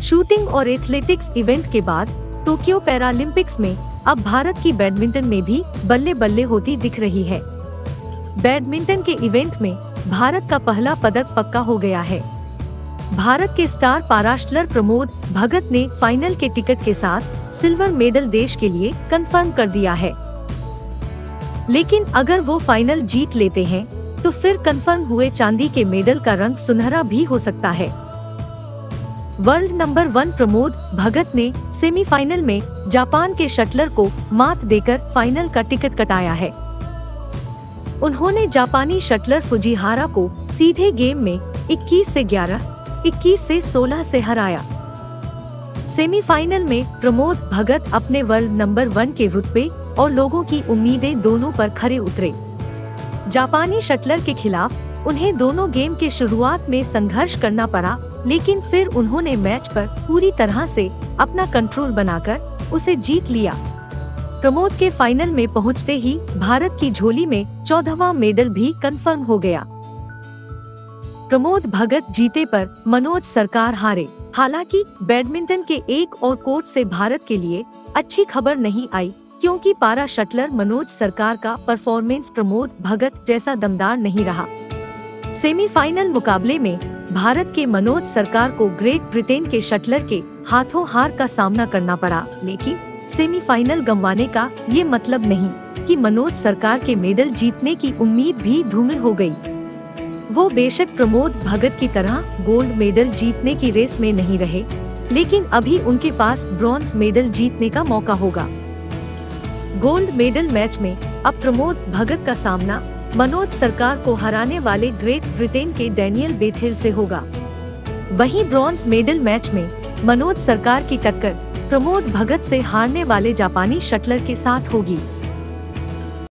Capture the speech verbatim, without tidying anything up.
Shooting और athletics event के बाद टोक्यो पैरालंपिक्स में अब भारत की बैडमिंटन में भी बल्ले बल्ले होती दिख रही है। बैडमिंटन के इवेंट में भारत का पहला पदक पक्का हो गया है। भारत के स्टार पारा शटलर प्रमोद भगत ने फाइनल के टिकट के साथ सिल्वर मेडल देश के लिए कंफर्म कर दिया है। लेकिन अगर वो फाइनल जीत लेते हैं तो फिर कंफर्म हुए चांदी के मेडल का रंग सुनहरा भी हो सकता है। World number one Pramod Bhagat ने सेमीफाइनल में जापान के शटलर को मात देकर फाइनल का टिकट कटाया है। उन्होंने जापानी शटलर फुजीहारा को सीधे गेम में इक्कीस से ग्यारह, इक्कीस से सोलह से हराया। सेमीफाइनल में प्रमोद भगत अपने वर्ल्ड नंबर वन के रुतबे और लोगों की उम्मीदें दोनों पर खरे उतरे। जापानी शटलर के खिलाफ उन्हें दोनों गेम के शुरुआत में संघर्ष करना पड़ा, लेकिन फिर उन्होंने मैच पर पूरी तरह से अपना कंट्रोल बनाकर उसे जीत लिया। प्रमोद के फाइनल में पहुंचते ही भारत की झोली में चौदहवां मेडल भी कंफर्म हो गया। प्रमोद भगत जीते पर मनोज सरकार हारे। हालांकि बैडमिंटन के एक और कोर्ट से भारत के लिए अच्छी खबर नहीं आई, क्योंकि पारा शटलर मनोज सरकार का परफॉर्मेंस प्रमोद भगत जैसा दमदार नहीं रहा। सेमीफाइनल मुकाबले में भारत के मनोज सरकार को ग्रेट ब्रिटेन के शटलर के हाथों हार का सामना करना पड़ा, लेकिन सेमीफाइनल गंवाने का ये मतलब नहीं कि मनोज सरकार के मेडल जीतने की उम्मीद भी धूमिल हो गई। वो बेशक प्रमोद भगत की तरह गोल्ड मेडल जीतने की रेस में नहीं रहे, लेकिन अभी उनके पास ब्रॉन्ज मेडल जीतने का मौका होगा। गोल्ड मेडल मैच में अब प्रमोद भगत का सामना मनोज सरकार को हराने वाले ग्रेट ब्रिटेन के डैनियल बेथेल से होगा। वहीं ब्रॉन्ज मेडल मैच में मनोज सरकार की टक्कर प्रमोद भगत से हारने वाले जापानी शटलर के साथ होगी।